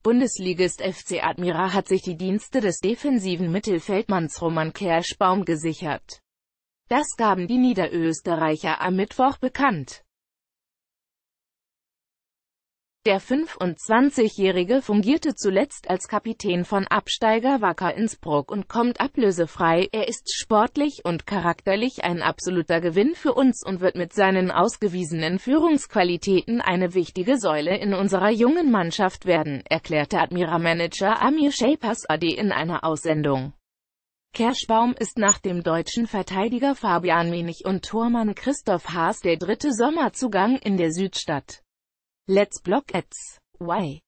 Bundesligist FC Admira hat sich die Dienste des defensiven Mittelfeldmanns Roman Kerschbaum gesichert. Das gaben die Niederösterreicher am Mittwoch bekannt. Der 25-Jährige fungierte zuletzt als Kapitän von Absteiger Wacker Innsbruck und kommt ablösefrei. Er ist sportlich und charakterlich ein absoluter Gewinn für uns und wird mit seinen ausgewiesenen Führungsqualitäten eine wichtige Säule in unserer jungen Mannschaft werden, erklärte Admira-Manager Amir Shehbazadeh in einer Aussendung. Kerschbaum ist nach dem deutschen Verteidiger Fabian Minnich und Tormann Christoph Haas der dritte Sommerzugang in der Südstadt. Let's block Ads. Why?